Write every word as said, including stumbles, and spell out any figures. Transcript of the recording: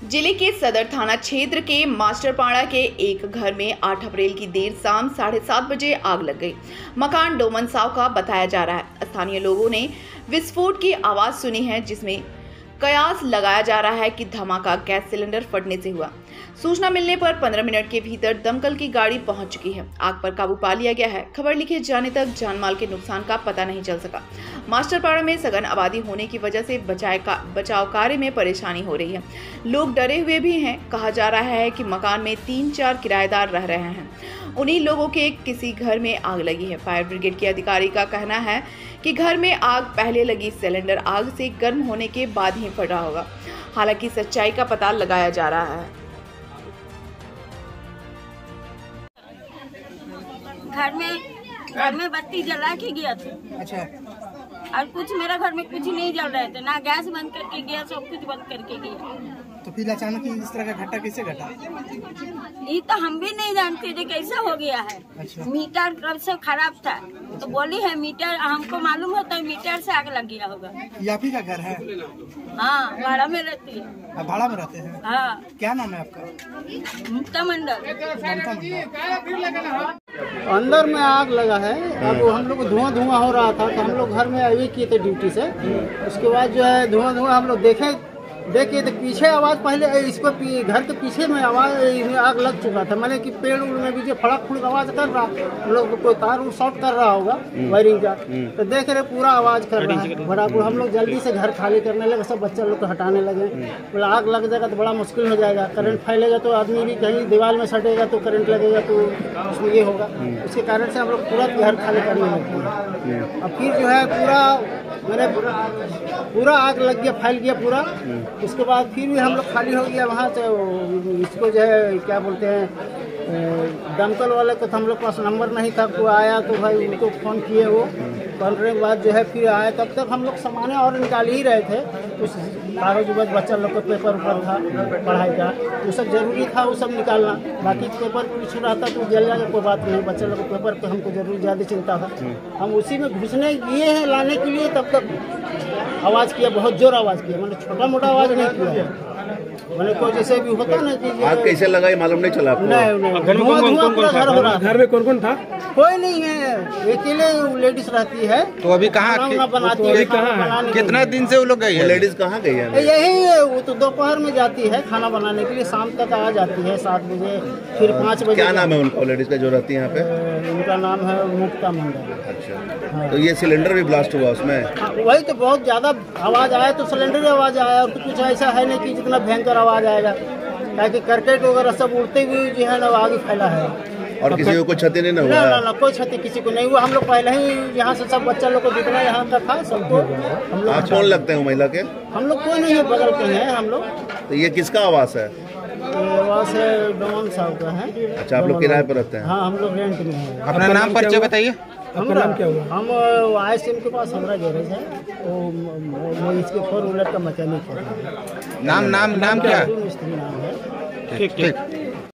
जिले के सदर थाना क्षेत्र के मास्टरपाड़ा के एक घर में आठ अप्रैल की देर शाम साढ़े सात बजे आग लग गई। मकान डोमन साव का बताया जा रहा है। स्थानीय लोगों ने विस्फोट की आवाज सुनी है, जिसमें कयास लगाया जा रहा है कि धमाका गैस सिलेंडर फटने से हुआ। सूचना मिलने पर पंद्रह मिनट के भीतर दमकल की गाड़ी पहुंच चुकी है। आग पर काबू पा लिया गया है। खबर लिखे जाने तक जानमाल के नुकसान का पता नहीं चल सका। मास्टरपाड़ा में सघन आबादी होने की वजह से बचाव कार्य में परेशानी हो रही है। लोग डरे हुए भी हैं। कहा जा रहा है कि मकान में तीन चार किराएदार रह रहे हैं। उन्हीं लोगों के किसी घर में आग लगी है। फायर ब्रिगेड के अधिकारी का कहना है कि घर में आग पहले लगी सिलेंडर आग से गर्म होने के बाद ही फटा होगा। हालांकि सच्चाई का पता लगाया जा रहा है। घर में घर में बत्ती जला के गया था। अच्छा। और कुछ मेरा घर में कुछ नहीं जल रहे थे, ना गैस बंद करके गया, सब कुछ बंद करके गया। तो फिर अचानक इस तरह का घटना कैसे घटा? ये तो हम भी नहीं जानते थे कैसे हो गया है। अच्छा। मीटर कब से खराब था, तो बोली है मीटर, हमको मालूम होता है मीटर से आग लग गया होगा। ये आप ही का घर है? हाँ, भाड़ा में रहती है। आप भाड़ा में रहते हैं? हाँ। क्या नाम है आपका? मुक्ता मंडल। अंदर में आग लगा है। अब हम लोग धुआं धुआं हो रहा था, तो हम लोग घर में अभी किए थे ड्यूटी से। उसके बाद जो है धुआं धुआं हम लोग देखे देखिए तो पीछे आवाज, पहले इसको घर के पीछे में आवाज आग लग चुका था। मैंने कि पेड़ उड़ में भी जो फड़क फुड़क आवाज कर रहा, हम लोग कोई तार उड़ शॉर्ट कर रहा होगा वायरिंग का, तो देख रहे पूरा आवाज कर रहा है बराबर। हम लोग जल्दी से घर खाली करने लगे, सब बच्चा लोग को हटाने लगे। बोला आग लग जाएगा तो बड़ा मुश्किल हो जाएगा, करंट फैलेगा तो आदमी भी कहीं दीवार में सटेगा तो करंट लगेगा, तो उसमें ये होगा। उसके कारण से हम लोग पूरा घर खाली करने लगे। और फिर जो है पूरा मैंने पूरा आग लग गया, फैल गया पूरा। उसके बाद फिर भी हम लोग खाली हो गया वहाँ से। इसको जो है क्या बोलते हैं, दमकल वाले को तो हम लोग पास नंबर नहीं था, कोई आया तो भाई उनको फ़ोन किए। वो करने के बाद जो है फिर आया। तब तक हम लोग सामान और निकाल ही रहे थे। कुछ कागज उगज बच्चा लोग का पेपर ऊपर था पढ़ाई का, वो सब जरूरी था, वो सब निकालना। बाकी पेपर कुछ रहता तो जल जाएगा, कोई बात नहीं। बच्चा लोग को पेपर पर हमको जरूर ज़्यादा चिंता था। हम उसी में घुसने गए हैं लाने के लिए, तब तक आवाज़ किया, बहुत जोर आवाज़ किया। मैंने छोटा मोटा आवाज़ नहीं किया, मैंने कोई जैसे भी होता ना कि आग कैसे लगा ये मालूम नहीं चला आपको? नहीं नहीं। घर में कौन कौन था? घर में कौन कौन था? कोई नहीं है, अकेले लेडीज रहती है। तो अभी कहाँ बनाती है? कितना दिन से वो लोग गई है? लेडीज कहाँ गई है? यही वो तो दोपहर में जाती है खाना बनाने के लिए, शाम तक आ जाती है सात बजे, फिर पाँच बजे। क्या नाम है उनका लेडीज का जो रहती है यहाँ पे? उनका नाम है मुक्ता मंडल। अच्छा। हाँ। तो ये सिलेंडर भी ब्लास्ट हुआ उसमें? हाँ, वही तो बहुत ज्यादा आवाज आया, तो सिलेंडर आवाज आया। और तो कुछ ऐसा है नहीं कि जितना भयंकर आवाज आएगा, ताकि करकट वगैरह सब उड़ते हुए जो है ना आगे फैला है। और किसी को कुछ क्षति नहीं हुआ? ना ना ना, कोई क्षति किसी को नहीं हुआ। हम लोग पहले ही यहाँ से सब बच्चा लोग को जितना यहाँ का था सबको हम लोग। कौन लगते हैं महिला के? हम लोग कोई नहीं है, बगल के हैं हम लोग। तो ये किसका आवास है? आवास है डोमन साहब का है। अच्छा, आप लोग किराए पर रहते हैं? हाँ, हम लोग रेंट में हैं। अपना नाम परिचय बताइए। आपका नाम क्या हुआ? हम आई सी एम के पास हमारा गैरेज है, वो इसके फोर व्हीलर का मैकेनिक है। नाम नाम नाम क्या? मिस्त्री नाम है। ठीक ठीक।